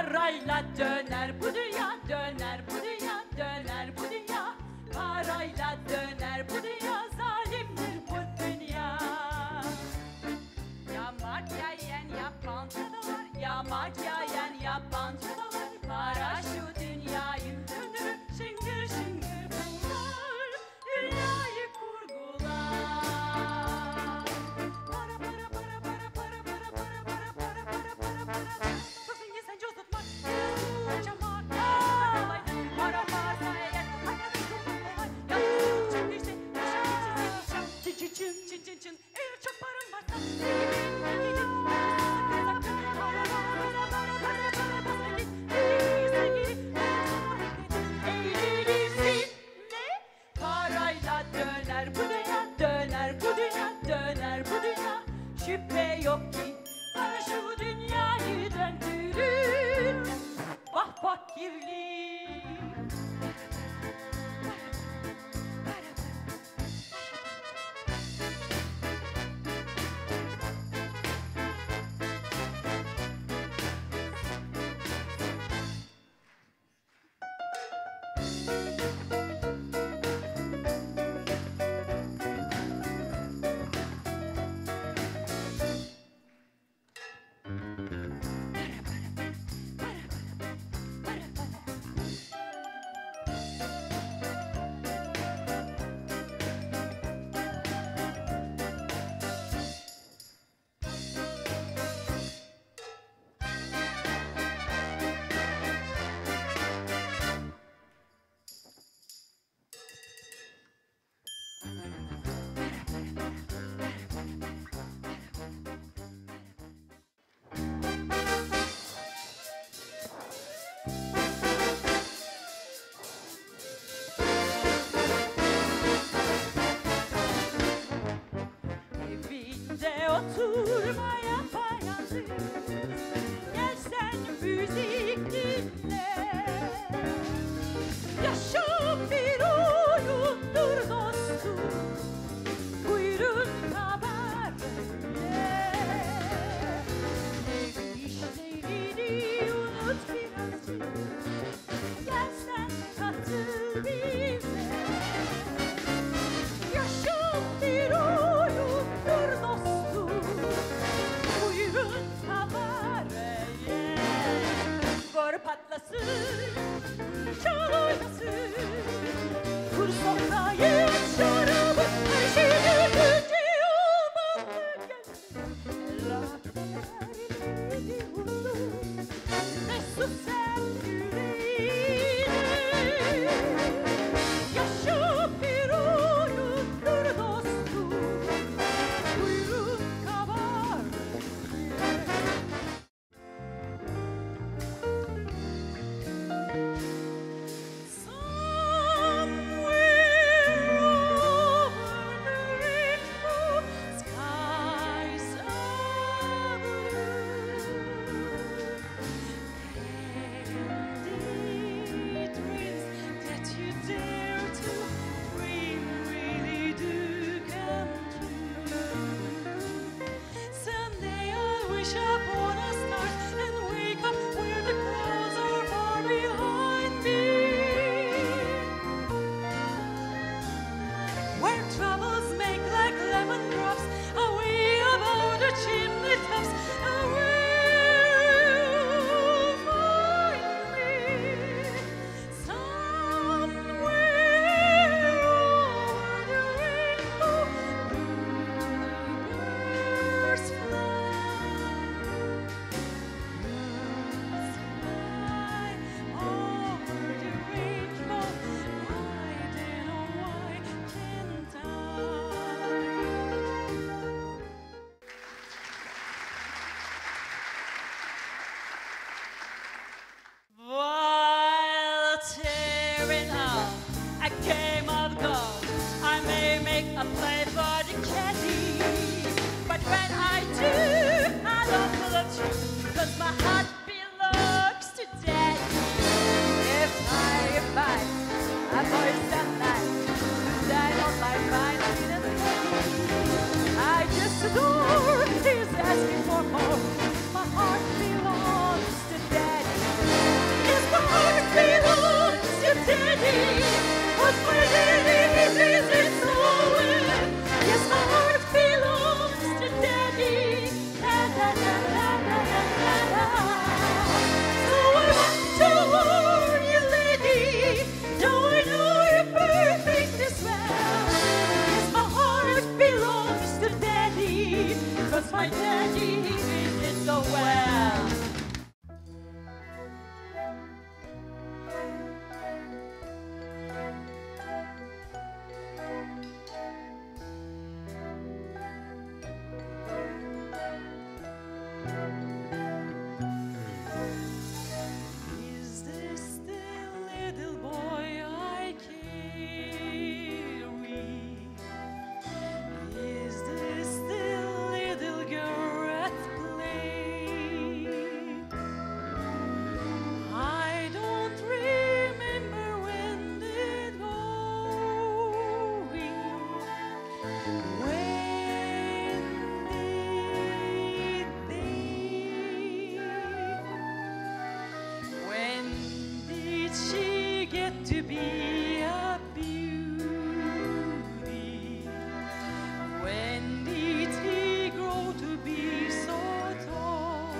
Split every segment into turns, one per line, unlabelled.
Parayla döner bu dünya, döner bu dünya, döner bu dünya. Parayla döner bu dünya, zalimdir bu dünya. Yamaç yayan yabancı dolar, yamaç yayan yabancı dolar. Para şu dünyayı döndürür, şıngır şıngır bunlar. Dünyayı kurgular. Para para para para para para para para para para para para. Çok zengin sence uzatmak, harcamak kolaydır. Para varsa eğer hayatı kurmak kolay. Yalnız çok işte yaşam için zengin. Çin çin çin çin çin çin. Eğer çok paran varsa zengin gidin. Para para para para para bas git. Sevgili eğlenirsin. Ne? Parayla döner bu dünya, döner bu dünya, döner bu dünya. Şüphe yok ki para şu dünyayı döndürür. Vah fakirlik. Evinde oturmaya payalım. Gel sen müzik dinle. Yaşam bir oyundur dostum. Buyurun haber öyle. Ev işlerini unut birazcık. Gel sen katıl bize. Yaşam bir oyundur dostum. Buyurun kabareye. Gor patlasın, çal oynasın. Kur sofrayı, şarabı, her şey dökünce olmalı gelsin. Rahmetlerine huzur, mesut sen yüreğine. Yaşam bir oyundur dostum. Buyurun kabareye. Where troubles make like lemon drops, away above the chimney tops, where you'll find me, somewhere over the rainbow, birds fly over the rainbow. I don't know why can't I? While tearing up a game of gold, I may make a play for the caddy. But when I do, I don't pull a true, 'cause my heart belongs to daddy. If I fight a voice that night, I don't like mine in the I just adore, he's asking for more. My heart belongs to daddy. to be a beauty? When did he grow to be so tall?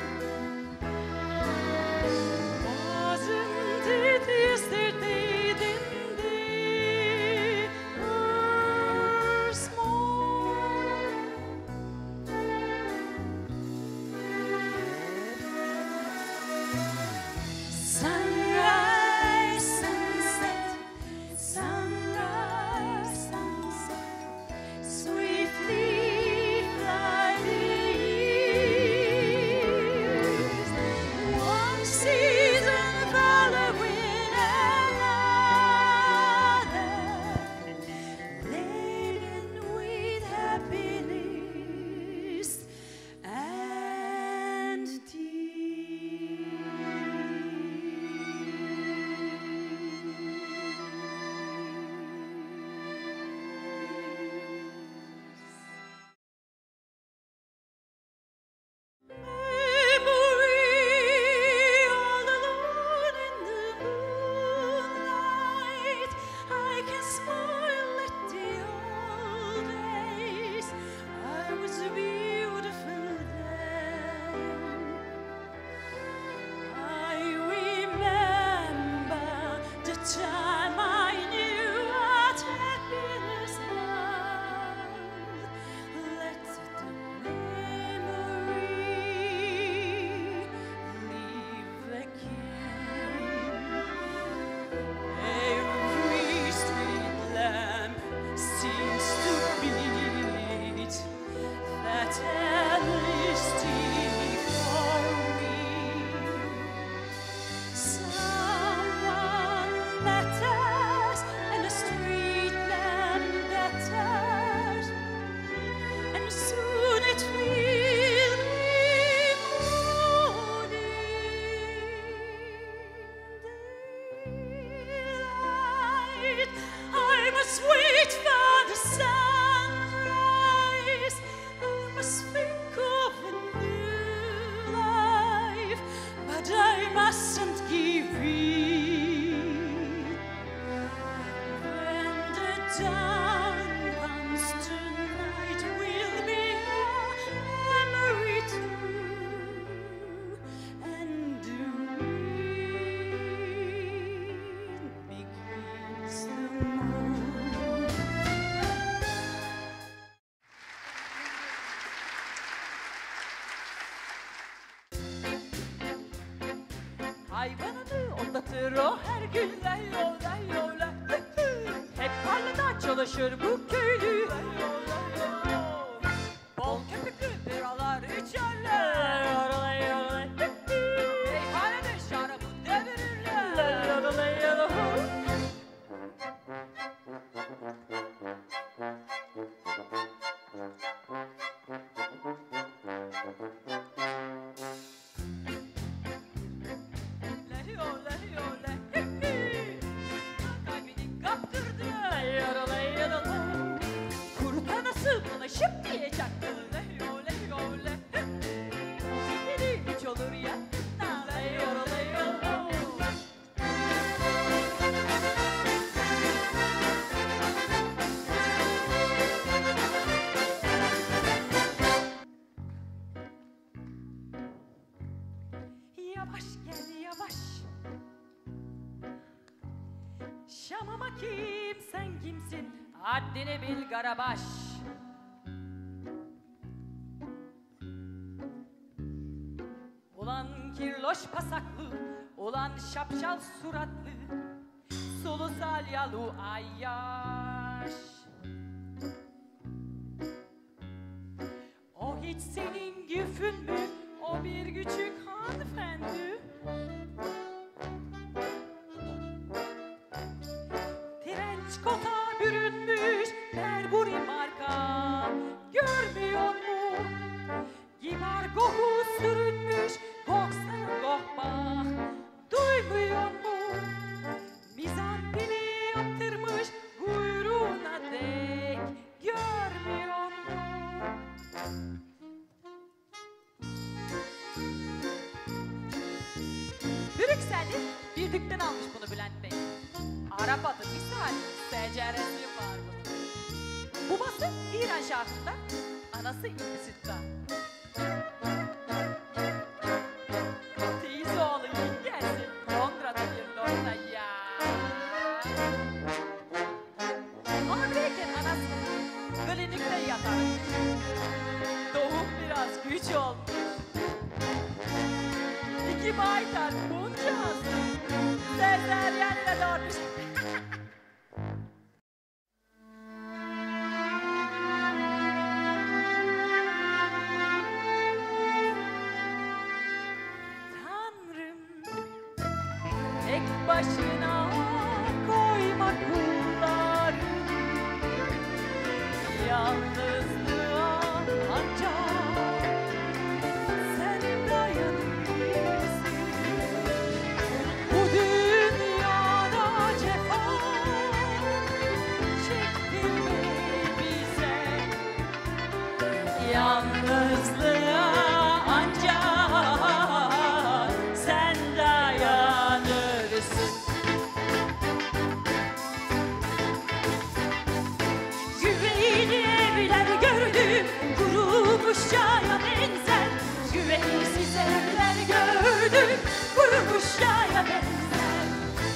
Wasn't it yesterday then they were small? Sunrise, sunset, sunrise, sunset, swiftly fly the years. One season following another, laden with happiness and memory all alone in the moonlight. I can smile at the old days. I was beautiful then. I remember the time I knew what happiness was. Let the memory live again. Every street lamp seems to beat that endlessly for me. Someone matters, and a street lamp matters, and soon it will be morning daylight. I must wait for the sunrise. I must think of a new life, but I mustn't give in. When the dawn comes tonight, will be a memory too, and the wind begins to move. Hayvanını otlatır o her gün layo layo la. Hep tarlada çalışır bu köylü. Bol köpüklü biralar içerler. Meyhanede şarabı devirirler. Kurta nasıl buna şıp diye çaktı. Biri hiç olur ya. Yavaş gel yavaş. Şamama kim sen kimsin? Haddini bil Karabaş. Ulan kirloş pasaklı, ulan şapşal suratlı, solu salyalı ayyaş. O hiç senin güfün mü? O bir küçük hanımefendi. Trenç kota bürünmüş Burberry marka. Görmüyor mu? Gibar koku sürünmüş koksana kohbah. Duymuyor mu? Mizantini yaptırmış kuyruğuna dek. Görmüyor mu? Brüksel'de bir dükten almış bunu Bülent Bey. Arabada bir saniye seceresi var bunun. Babası İran şarkında, anası İngiliz'de. Teyze oğlu yengesi Londra'da bir Londra ya. Hamileyken anası klinikte yatar. Doğum biraz güç olmuş. 2 baytar bunca hasta. Sezeryenle doğmuş. Tek başına koyma kullarını, yalnızlığa ancak sen dayanırsın. Bu dünyada cefa çektirme bize, yalnızlığa ancak sen dayanırsın. Yüreğini evler gördüm, kurumuş çaya benzer. Güvensiz evler gördüm, kurumuş çaya benzer.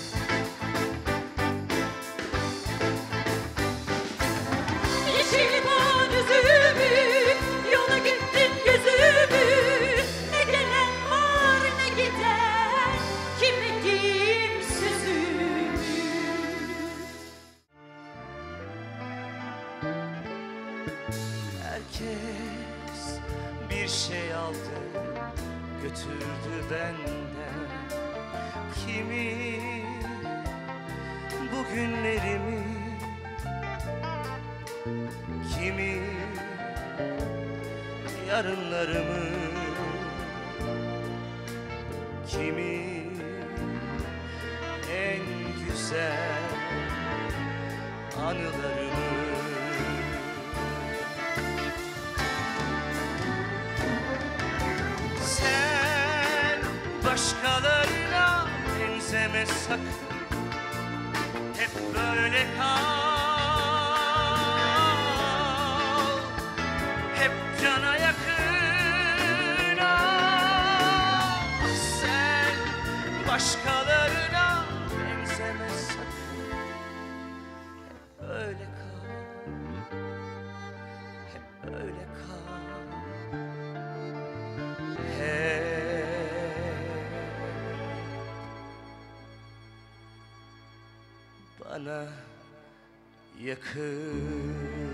Yeşil boynuzumü, yola gittim gözümü. Ne gelen var ne giden, kim kim sözümü.
Herkes bir şey aldı, götürdü benden. Kimi bugünlerimi, kimi yarınlarımı, kimi en güzel anılarımı. Sen başkalarına benzeme sakın, hep böyle kal, hep cana yakın. Ah, sen başkalarına benzeme sakın, hep öyle kal, hep öyle kal. Bana yakın.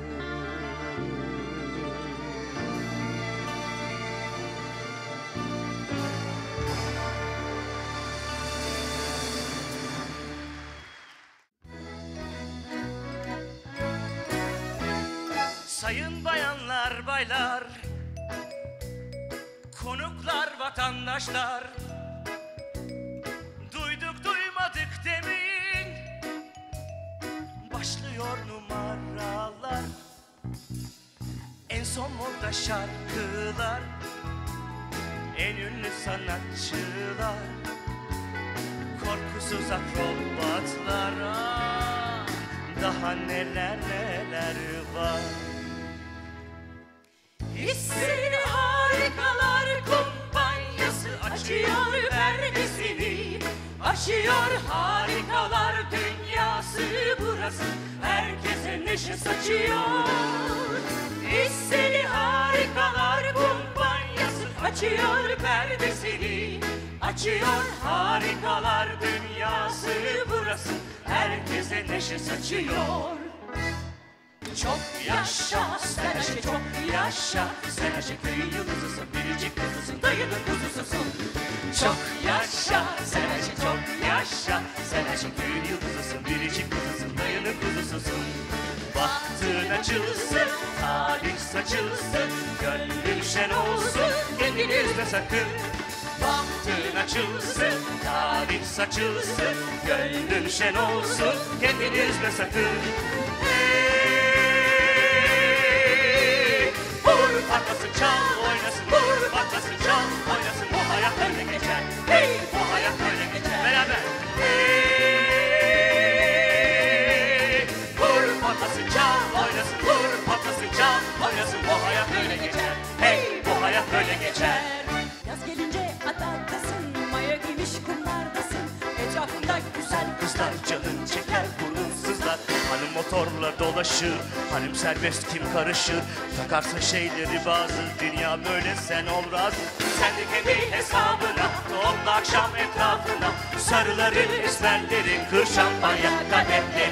Sayın bayanlar, baylar, konuklar, vatandaşlar, duyduk duymadık demeyin, başlıyor numaralar. En son moda şarkılar, en ünlü sanatçılar, korkusuz akrobatlar, ah, daha neler neler var.
Hissini harikalar kumpanyası açıyor perdesini, aşıyor harikalar dünyası burası, herkese neşe saçıyor. Hissini harikalar kumpanyası açıyor perdesini, açıyor harikalar dünyası burası, herkese neşe saçıyor. Çok yaşa, sen her şey çok yaşa. Sen her şey köyün yıldızısın, biricik kızısın, dayının kuzususun. Çok yaşa, sen her şey çok yaşa. Sen her şey köyün yıldızısın, biricik kızısın, dayının kuzususun. Bahtın açılsın, talih saçılsın, gönlün şen olsun, kendini üzme sakın. Bahtın açılsın, talih saçılsın, gönlün şen olsun, kendini üzme sakın. Vur patlasın, çal oynasın, vur patlasın, çal oynasın, bu hayat öyle geçer, hey, bu hayat öyle geçer. Beraber. Hey,
dolaşır. Hanım serbest kim karışır, takarsın şeyleri bazı. Dünya böyle sen ol razı. Sen de kendi hesabına, topla akşam etrafına. Sarıların esmerlerin, kır şampanya kadehleri.